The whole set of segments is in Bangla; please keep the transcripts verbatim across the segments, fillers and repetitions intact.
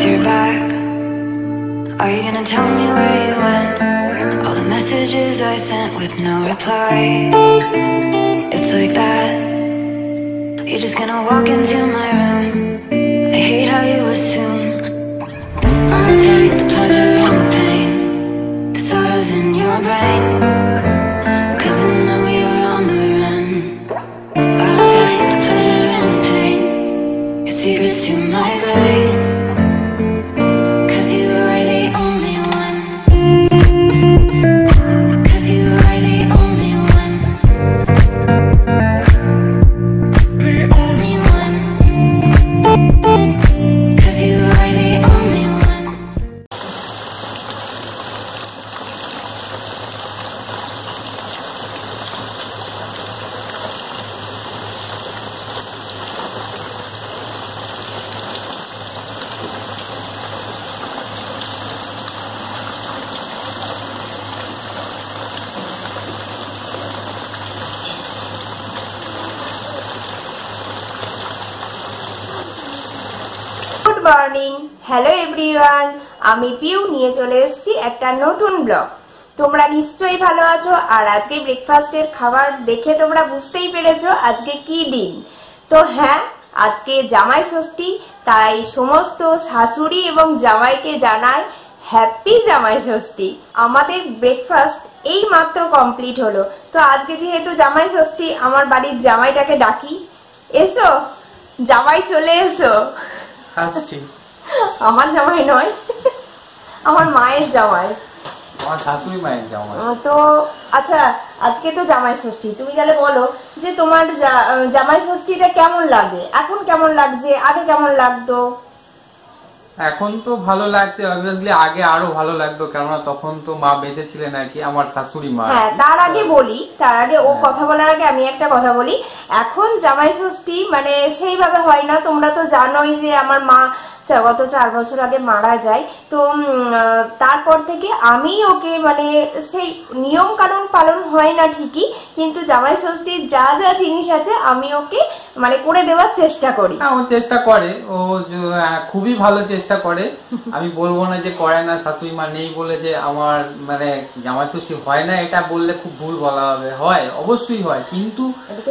guess you're back. Are you gonna tell me where you went? All the messages I sent with no reply. It's like that. You're just gonna walk into my room. I hate how you assume I'll take the pleasure and the pain, the sorrows in your brain, 'cause I know you're on the run. I'll take the pleasure and the pain, your secrets to my grave, 'cause you are the only one. 'Cause you are the only one. The only one. 'Cause you are the only one. Good morning, hello everyone, আমি পিউ নিয়ে চলে এসেছি একটা নতুন ব্লগ। তোমরা নিশ্চয়ই ভালো আছো, আর আজকে ব্রেকফাস্টের খাবার দেখে তোমরা বুঝতেই পেরেছো আজকে কি দিন। তো হ্যাঁ, আজকে জামাই ষষ্ঠী, তাই সমস্ত শাশুড়ি এবং জামাইকে জানাই হ্যাপি জামাই ষষ্ঠী। আমাদের ব্রেকফাস্ট এই মাত্র কমপ্লিট হলো। তো আজকে যেহেতু জামাই ষষ্ঠী, আমার বাড়ির জামাইটাকে ডাকি। এসো জামাই, চলে এসো। আসছি। আমার জামাই নয়, আমার মায়ের জামাই, আমার শাশুড়ি মায়ের জামাই। তো আচ্ছা, আজকে তো জামাই ষষ্ঠী, তুমি তাহলে বলো যে তোমার জামাই ষষ্ঠীটা কেমন লাগে, এখন কেমন লাগছে, আগে কেমন লাগতো? এখন তো ভালো লাগছে, অবভিয়াসলি আগে আরো ভালো লাগতো, কেননা তখন তো মা বেঁচে ছিলেন আর কি, আমার শাশুড়ি মা। হ্যাঁ, তার আগে বলি, তার আগে ও কথা বলার আগে আমি একটা কথা বলি। এখন জামাই ষষ্ঠী মানে সেইভাবে হয় না, তোমরা তো জানোই যে আমার মা গত চার বছর আগে মারা যায়। তো তারপর থেকে আমি ওকে মানে সেই নিয়ম কানুন পালন হয় না ঠিকই, কিন্তু জামাই ষষ্ঠীর যা যা জিনিস আছে আমি ওকে মানে করে দেওয়ার চেষ্টা করি। হ্যাঁ, ও চেষ্টা করে, ও খুবই ভালো চেষ্টা করে। আমি বলবো না যে করে না, শাশুড়ি মা নেই বলে যে আমার মানে জামাই ষষ্ঠী হয় না, এটা বললে খুব ভুল বলা হবে। হয়, অবশ্যই হয়, কিন্তু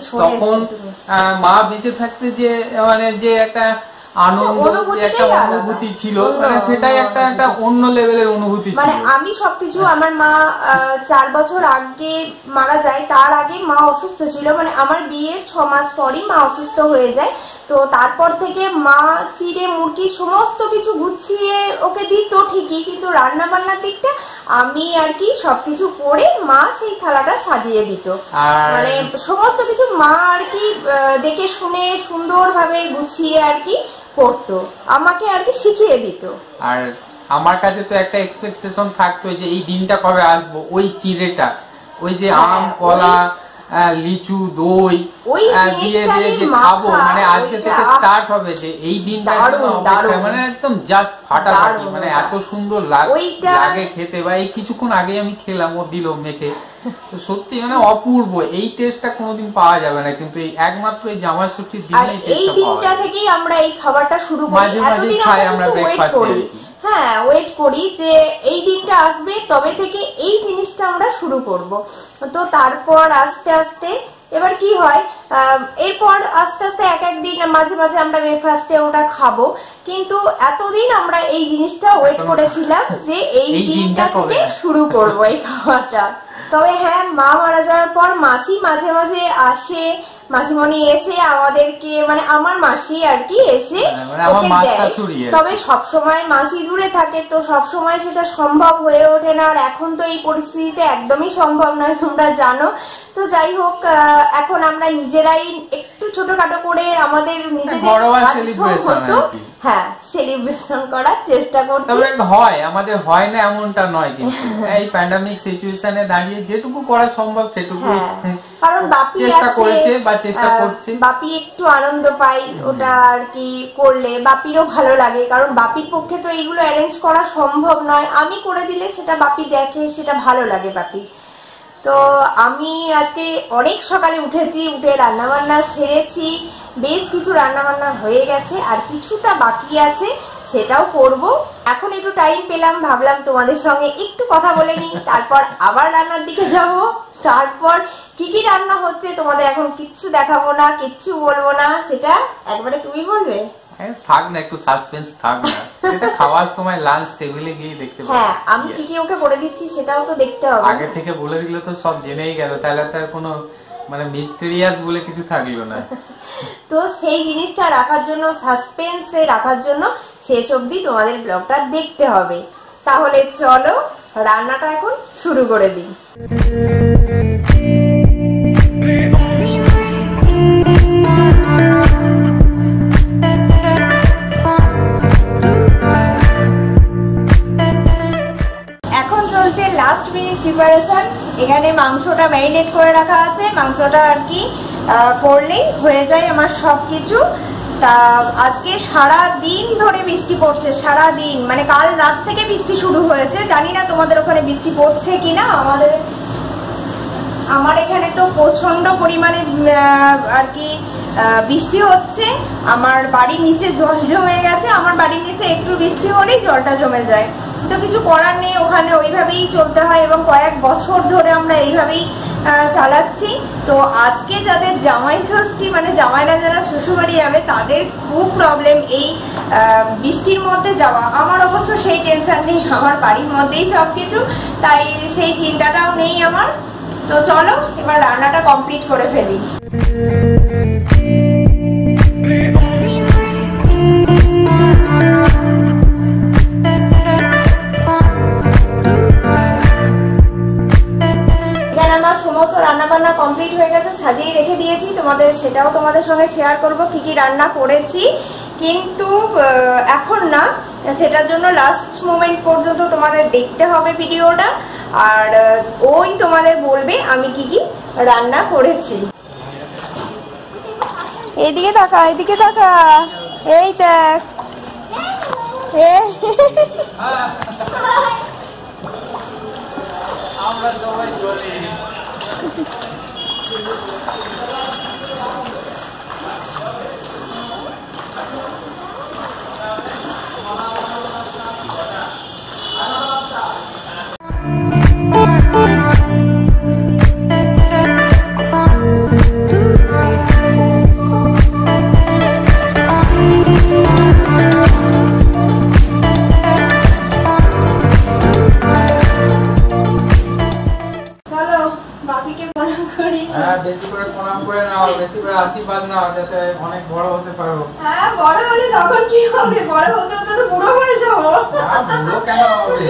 তখন মা বেঁচে থাকতে যে মানে যে একটা আনন্দ, একটা অনুভূতি ছিল, মানে সেটাই একটা একটা অন্য লেভেলের অনুভূতি ছিল। মানে আমি সবকিছু, আমার মা চার বছর আগে মারা যায়, তার আগে মা অসুস্থ ছিল, মানে আমার বিয়ের ছ মাস পরই মা অসুস্থ হয়ে যায়। তো তারপর থেকে মা চিড়ে মুরগি সমস্ত কিছু গুছিয়ে ওকে দিত ঠিকই, কিন্তু রান্না বান্নার দিকটা আমি আর কি সবকিছু করে মা সেই থালাটা সাজিয়ে দিত। মানে সমস্ত কিছু মা আর কি দেখে শুনে সুন্দরভাবে গুছিয়ে আর কি করতো, আমাকে আর কি শিখিয়ে দিত। আর আমার কাছে তো একটা এক্সপেকটেশন থাকতো যে এই দিনটা কবে আসবো, ওই চিড়েটা, ওই যে আম কলা লিচু দই দিয়ে দিয়ে যে খাবো, মানে আজকে থেকে স্টার্ট হবে যে এই দিনটা মানে একদম জাস্ট ফাটাফাটি, মানে এত সুন্দর লাগে খেতে। বা এই কিছুক্ষণ আগে আমি খেলাম, ও দিল মেখে, তো সত্যি মানে অপূর্ব। এই টেস্টটা কোনোদিন পাওয়া যাবে না, কিন্তু এই একমাত্র এই জামাই ষষ্ঠীর দিনে এই দিনটা থেকেই আমরা এই খাবারটা শুরু করি। মাঝে মাঝে খাই আমরা ব্রেকফাস্টে। হ্যাঁ, ওয়েট করি যে এই দিনটা আসবে, তবে থেকে এই জিনিসটা আমরা শুরু করব। তো তারপর আস্তে আস্তে এবার কি হয়, এরপর আস্তে আস্তে এক এক দিন মাঝে মাঝে আমরা ব্রেকফাস্টে ওটা খাবো, কিন্তু এতদিন আমরা এই জিনিসটা ওয়েট করেছিলাম যে এই দিনটা থেকে শুরু করব এই খাওয়াটা। তবে হ্যাঁ, মা মারা যাওয়ার পর মাসি মাঝে মাঝে আসে, মাসিমণি এসে আমাদেরকে মানে আমার মাসি আর কি এসে ওকে দেয়। তবে সবসময় মাসি দূরে থাকে, তো সবসময় সেটা সম্ভব হয়ে ওঠে না, আর এখন তো এই পরিস্থিতিতে একদমই সম্ভব নয়, তোমরা জানো। তো যাই হোক, এখন আমরা নিজেরাই একটু ছোটখাটো করে আমাদের নিজেদের হ্যাঁ সেলিব্রেশন করার চেষ্টা করছি। তবে হয়, আমাদের হয় না এমনটা নয়, কিন্তু এই প্যান্ডামিক সিচুয়েশনে দাঁড়িয়ে যেটুকু করা সম্ভব সেটুকু, কারণ বাপি চেষ্টা করেছে বা চেষ্টা করছে, বাপি একটু আনন্দ পাই ওটা আর কি করলে, বাপিরও ভালো লাগে, কারণ বাপির পক্ষে তো এইগুলো অ্যারেঞ্জ করা সম্ভব নয়, আমি করে দিলে সেটা বাপি দেখে, সেটা ভালো লাগে বাপি। তো আমি আজকে অনেক সকালে উঠেছি, উঠে রান্না বান্না সেরেছি, বেশ কিছু রান্না বান্না হয়ে গেছে, আর কিছুটা বাকি আছে সেটাও করব। এখন একটু টাইম পেলাম, ভাবলাম তোমাদের সঙ্গে একটু কথা বলে নিই, তারপর আবার রান্নার দিকে যাব। তারপর কি কি রান্না হচ্ছে তোমাদের এখন কিচ্ছু দেখাবো না, কিচ্ছু বলবো না, সেটা একবারে তুমি বলবে। থাক না, একটু সাসপেন্স থাক না, এটা খাওয়ার সময় লাঞ্চ টেবিলে গিয়ে দেখতে পাবো। হ্যাঁ, আমি কি কি ওকে করে দিচ্ছি সেটাও তো দেখতে হবে। আগে থেকে বলে দিলে তো সব জেনেই গেল, তাহলে তার কোনো মানে মিস্টেরিয়াস বলে কিছু থাকলো না। তো সেই জিনিসটা রাখার জন্য, সাসপেন্সে রাখার জন্য শেষ অবধি তোমাদের ব্লগটা দেখতে হবে। তাহলে চলো রান্নাটা এখন শুরু করে দিই। এখন চলছে লাস্ট মিনিট প্রিপারেশন। এখানে মাংসটা ম্যারিনেট করে রাখা আছে, মাংসটা আর কি করলেই হয়ে যায় আমার সবকিছু। তা আজকে সারা দিন ধরে বৃষ্টি পড়ছে, সারা দিন মানে কাল রাত থেকে বৃষ্টি শুরু হয়েছে। জানি না তোমাদের ওখানে বৃষ্টি পড়ছে কিনা, আমাদের আমার এখানে তো প্রচন্ড পরিমাণে আর কি বৃষ্টি হচ্ছে। আমার বাড়ির নিচে জল জমে গেছে, আমার বাড়ির নিচে একটু বৃষ্টি হলেই জলটা জমে যায়। তো কিছু করার নেই, ওখানে ওইভাবেই চলতে হয় এবং কয়েক বছর ধরে আমরা এইভাবেই চালাচ্ছি। তো আজকে যাদের জামাই ষষ্ঠী মানে জামাইরা যারা শ্বশুরবাড়ি যাবে তাদের খুব প্রবলেম এই বৃষ্টির মধ্যে যাওয়া। আমার অবশ্য সেই টেনশন নেই, আমার বাড়ির মধ্যেই সবকিছু, তাই সেই চিন্তাটাও নেই আমার। তো চলো এবার রান্নাটা কমপ্লিট করে ফেলি। সমস্ত রান্না বান্না কমপ্লিট হয়ে গেছে, সাজিয়ে রেখে দিয়েছি তোমাদের, সেটাও তোমাদের সঙ্গে শেয়ার করব কি কি রান্না করেছি। কিন্তু এখন না, সেটার জন্য লাস্ট মোমেন্ট পর্যন্ত তোমাদের দেখতে হবে ভিডিওটা, আর ওই তোমাদের বলবে আমি কি কি রান্না করেছি। এদিকে তাকা, এদিকে তাকা, এই দেখ, আমরা সবাই চলে আশীর্বাদ নাও যাতে অনেক বড় হতে পারো। হ্যাঁ, বড় হলে তখন কি হবে? বড় হতে হতে তো বুড়ো হয়ে যাবো। বুড়ো কেন হবে?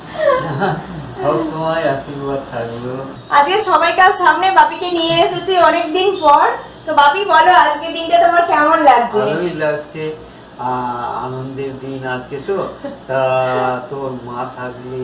সব সময় আশীর্বাদ থাকবে। আজকে সবাইকার সামনে বাপিকে নিয়ে এসেছি অনেকদিন পর। তো বাপি বলো আজকে দিনটা তোমার কেমন লাগছে? ভালোই লাগছে, আনন্দের দিন আজকে। তো তা তোর মা থাকলে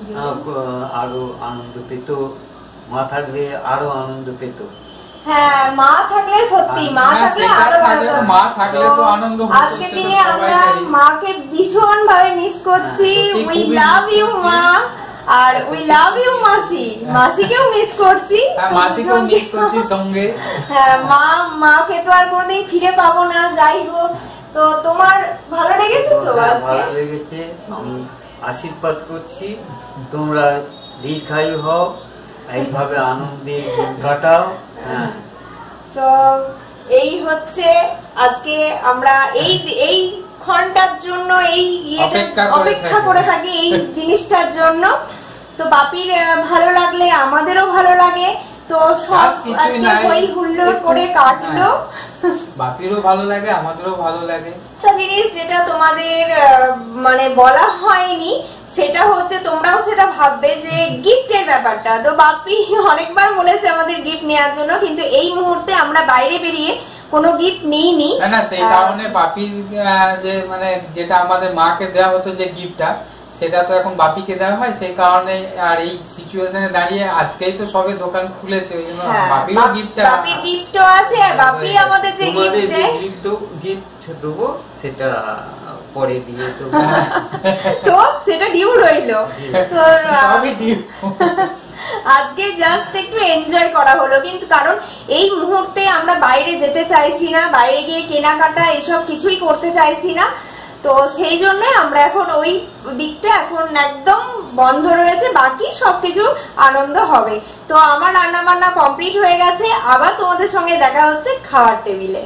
আরো আনন্দ পেত, মা থাকলে আরো আনন্দ পেত। হ্যাঁ, মা থাকলে সত্যি, মা থাকলে আরো আনন্দ, মা থাকলে তো আনন্দ হতো। আজকে দিনে আমরা মাকে ভীষণ ভাবে মিস করছি। উই লাভ ইউ মা, আর উই লাভ ইউ মাসি, মাসিকেও মিস করছি, মাসিকেও মিস করছি সঙ্গে। হ্যাঁ, মা মাকে তো আর কোনোদিন ফিরে পাবো না, যাই হোক। তো তোমার ভালো লেগেছে তো? আজকে ভালো লেগেছে, আমি আশীর্বাদ করছি তোমরা দীর্ঘায়ু হও, এইভাবে আনন্দে কাটাও। হ্যাঁ, তো এই হচ্ছে আজকে আমরা এই এই ঘন্টার জন্য এই অপেক্ষা করে থাকি এই জিনিসটার জন্য। তো বাপির ভালো লাগলে আমাদেরও ভালো লাগে। তো সব আজকে হই হুল্লোড় করে কাটলো, বাপিরও ভালো লাগে আমাদেরও ভালো লাগে। একটা জিনিস যেটা তোমাদের মানে বলা হয়নি, সেটা হচ্ছে তোমরাও সেটা ভাববে যে গিফটের ব্যাপারটা। তো বাপি অনেকবার বলেছে আমাদের গিফট নেওয়ার জন্য, কিন্তু এই মুহূর্তে আমরা বাইরে বেরিয়ে কোনো গিফট নিইনি। না, সেই কারণে বাপির যে মানে যেটা আমাদের মাকে দেওয়া হতো যে গিফটটা, সেটা তো এখন বাপিকে দেওয়া হয়, সেই কারণে। আর এই সিচুয়েশনে দাঁড়িয়ে আজকেই তো সবে দোকান খুলেছে, ওই জন্য বাপিরও গিফটটা, বাপির গিফটও আছে। আর বাপি আমাদের যে গিফট দেয়, গিফট দেবো সেটা পরে দিয়ে তো তো সেটা ডিউ রইলো। তো সবই ডিউ। আজকে জাস্ট একটু এনজয় করা হলো, কিন্তু কারণ এই মুহূর্তে আমরা বাইরে যেতে চাইছি না, বাইরে গিয়ে কেনাকাটা এসব কিছুই করতে চাইছি না। তো সেই জন্য আমরা এখন ওই দিকটা এখন একদম বন্ধ রয়েছে, বাকি সবকিছু আনন্দ হবে। তো আমার রান্না বান্না কমপ্লিট হয়ে গেছে, আবার তোমাদের সঙ্গে দেখা হচ্ছে খাওয়ার টেবিলে।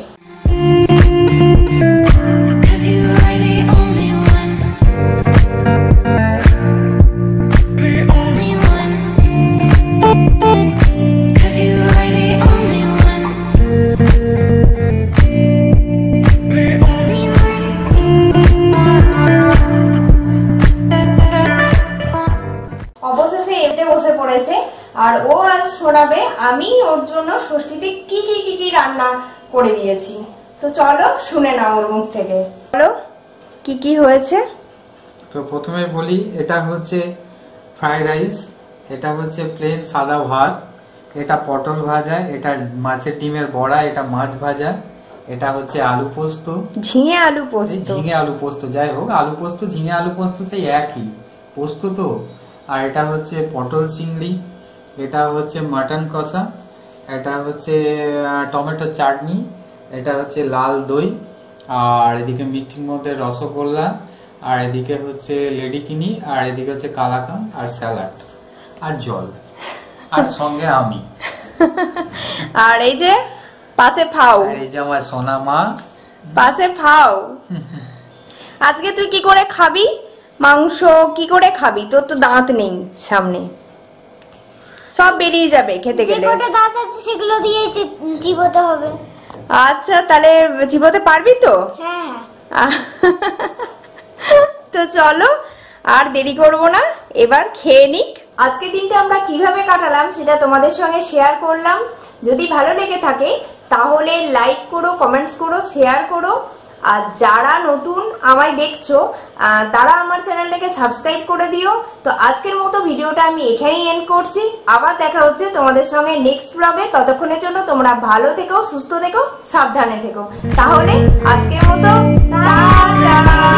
আর ও আজ শোনাবে আমি ওর জন্য ষষ্ঠীতে কি কি কি কি রান্না করে দিয়েছি। তো চলো শুনে নাও ওর মুখ থেকে। বলো কি কি হয়েছে। তো প্রথমে বলি, এটা হচ্ছে ফ্রাইড রাইস, এটা হচ্ছে প্লেন সাদা ভাত, এটা পটল ভাজা, এটা মাছের ডিমের বড়া, এটা মাছ ভাজা, এটা হচ্ছে আলু পোস্ত, ঝিঙে আলু পোস্ত, ঝিঙে আলু পোস্ত যাই হোক, আলু পোস্ত ঝিঙে আলু পোস্ত সেই একই পোস্ত তো। আর এটা হচ্ছে পটল চিংড়ি, এটা হচ্ছে মাটন কষা, এটা হচ্ছে টমেটো চাটনি, এটা হচ্ছে লাল দই, আর এদিকে মিষ্টির মধ্যে রসগোল্লা, আর এদিকে হচ্ছে লেডিকিনি, আর এদিকে হচ্ছে কালাকান, আর স্যালাড, আর জল, আর সঙ্গে আমি। আর এই যে পাশে ফাও, এই যে আমার সোনা মা পাশে ফাও। আজকে তুই কি করে খাবি মাংস? কি করে খাবি? তোর তো দাঁত নেই সামনে, সব বেরিয়ে যাবে খেতে গেলে। যে কটা দাঁত আছে সেগুলো দিয়ে চিবোতে হবে। আচ্ছা তাহলে চিবোতে পারবি তো? হ্যাঁ। তো চলো আর দেরি করব না, এবার খেয়ে নিক। আজকে দিনটা আমরা কিভাবে কাটালাম সেটা তোমাদের সঙ্গে শেয়ার করলাম। যদি ভালো লেগে থাকে তাহলে লাইক করো, কমেন্টস করো, শেয়ার করো। আর যারা নতুন আমায় দেখছো তারা আমার চ্যানেলটাকে সাবস্ক্রাইব করে দিও। তো আজকের মতো ভিডিওটা আমি এখানেই এন্ড করছি। আবার দেখা হচ্ছে তোমাদের সঙ্গে নেক্সট ব্লগে। ততক্ষণের জন্য তোমরা ভালো থেকো, সুস্থ থেকো, সাবধানে থেকো। তাহলে আজকের মতো টাটা।